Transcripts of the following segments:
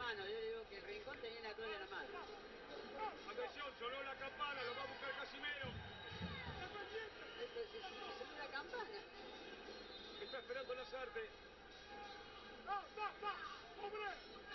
mano. Yo digo que el Rincón tenía la toalla en la mano. Atención, sonó la campana, lo va a buscar Casimero. Es una campana. Está esperando Lasarte. ¡Hombre!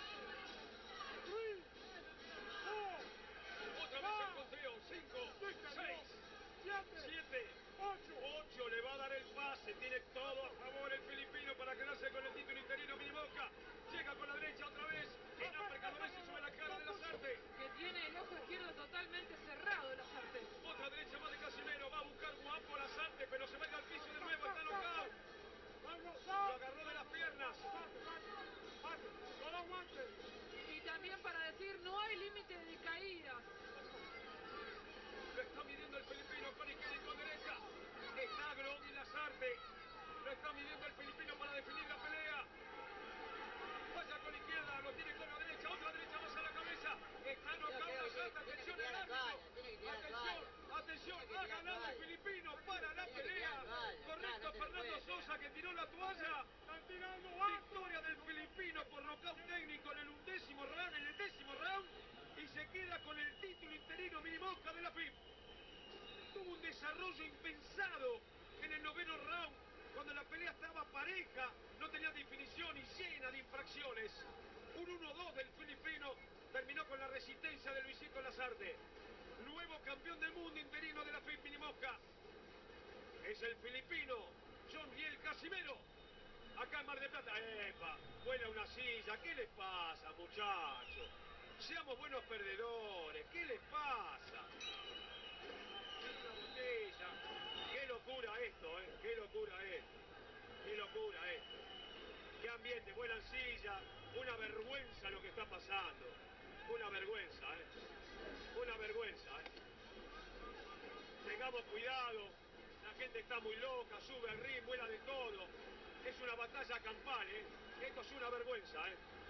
Otra vez el conteo. 5, 6, 7, 8. Le va a dar el pase. Tiene todo a favor el filipino para quedarse con el título interino. Minimosca llega con la derecha otra vez. En uppercut y sube la cara de Lasarte. Que tiene el ojo izquierdo totalmente cerrado Lasarte. Otra derecha más de Casimero. Va a buscar guapo Lasarte, pero se va a ir al piso de nuevo. Está knockout. Lo agarró de las piernas. ¡No lo aguantes! Y también para decir, no hay límite de caídas. Lo está midiendo el filipino con izquierda y con derecha. Está Grogui Lasarte. Lo está midiendo el filipino para definir la pelea. Vaya con izquierda, lo tiene con la derecha. Otra derecha más a la cabeza. Está knockout Lasarte. Atención al árbitro. Atención. Ha ganado el filipino para la pelea. Correcto, Fernando Sosa, que tiró la toalla. Victoria del filipino por nocaut técnico en el 11º round, en el 10º round. Y se queda con el título interino Minimosca de la FIP. Tuvo un desarrollo impensado en el 9º round, cuando la pelea estaba pareja, no tenía definición y llena de infracciones. Un 1-2 del filipino terminó con la resistencia de Luisito Lasarte. Nuevo campeón del mundo interino de la FIP Minimosca. Es el filipino John Riel Casimero. Acá en Mar del Plata. ¡Epa! Vuela una silla. ¿Qué les pasa, muchachos? Seamos buenos perdedores. ¿Qué les pasa? Una botella. Qué locura esto, ¿eh? Qué locura esto. Qué locura esto. Qué ambiente, vuelan silla. Una vergüenza lo que está pasando. Una vergüenza, ¿eh? Una vergüenza, ¿eh? Tengamos cuidado. La gente está muy loca, sube al ring, vuela de todo. Es una batalla campal, ¿eh? Esto es una vergüenza, ¿eh?